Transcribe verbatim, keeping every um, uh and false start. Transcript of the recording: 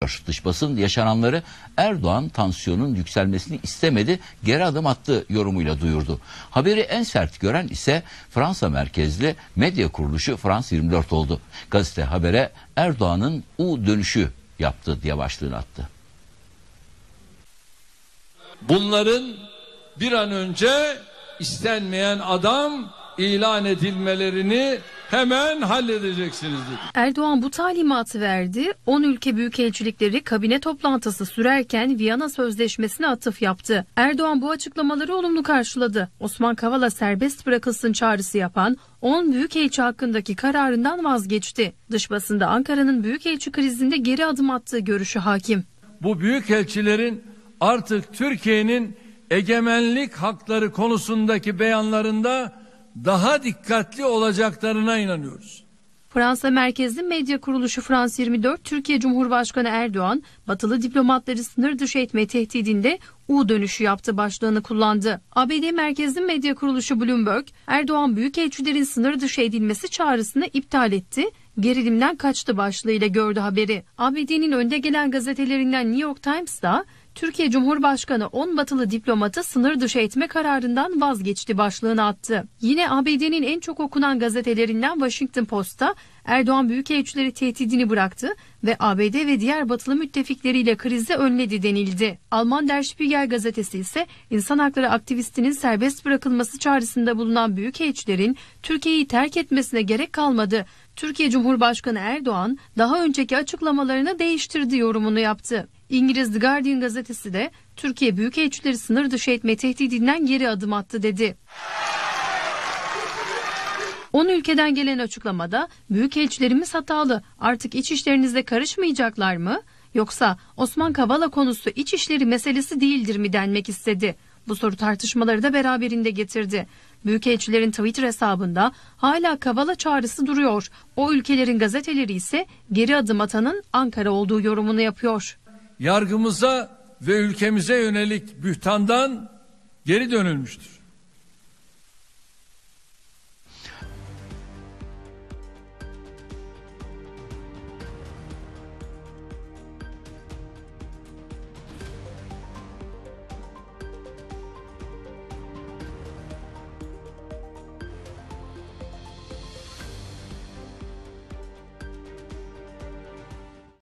diyor. Dış basın yaşananları Erdoğan tansiyonun yükselmesini istemedi, geri adım attı yorumuyla duyurdu. Haberi en sert gören ise Fransa merkezli medya kuruluşu France yirmi dört oldu. Gazete habere Erdoğan'ın U dönüşü yaptı diye başlığını attı. Bunların bir an önce istenmeyen adam ilan edilmelerini hemen halledeceksiniz dedi. Erdoğan bu talimatı verdi. on ülke büyükelçilikleri kabine toplantısı sürerken Viyana Sözleşmesi'ne atıf yaptı. Erdoğan bu açıklamaları olumlu karşıladı. Osman Kavala serbest bırakılsın çağrısı yapan on büyükelçi hakkındaki kararından vazgeçti. Dış basında Ankara'nın büyükelçi krizinde geri adım attığı görüşü hakim. Bu büyükelçilerin artık Türkiye'nin egemenlik hakları konusundaki beyanlarında daha dikkatli olacaklarına inanıyoruz. Fransa merkezli medya kuruluşu France yirmi dört, Türkiye Cumhurbaşkanı Erdoğan, batılı diplomatları sınır dışı etme tehdidinde U dönüşü yaptı başlığını kullandı. A B D merkezli medya kuruluşu Bloomberg, Erdoğan büyükelçilerin sınır dışı edilmesi çağrısını iptal etti, gerilimden kaçtı başlığıyla gördü haberi. A B D'nin önde gelen gazetelerinden New York Times da Türkiye Cumhurbaşkanı on batılı diplomatı sınır dışı etme kararından vazgeçti başlığını attı. Yine A B D'nin en çok okunan gazetelerinden Washington Post'ta Erdoğan büyükelçileri tehdidini bıraktı ve A B D ve diğer batılı müttefikleriyle krizi önledi denildi. Alman Der Spiegel gazetesi ise insan hakları aktivistinin serbest bırakılması çağrısında bulunan büyükelçilerin Türkiye'yi terk etmesine gerek kalmadı. Türkiye Cumhurbaşkanı Erdoğan daha önceki açıklamalarını değiştirdi yorumunu yaptı. İngiliz The Guardian gazetesi de Türkiye büyükelçileri sınır dışı etme tehdidinden geri adım attı dedi. on ülkeden gelen açıklamada büyükelçilerimiz hatalı, artık iç işlerinize karışmayacaklar mı? Yoksa Osman Kavala konusu iç işleri meselesi değildir mi denmek istedi. Bu soru tartışmaları da beraberinde getirdi. Büyükelçilerin Twitter hesabında hala Kavala çağrısı duruyor. O ülkelerin gazeteleri ise geri adım atanın Ankara olduğu yorumunu yapıyor. Yargımıza ve ülkemize yönelik bühtandan geri dönülmüştür.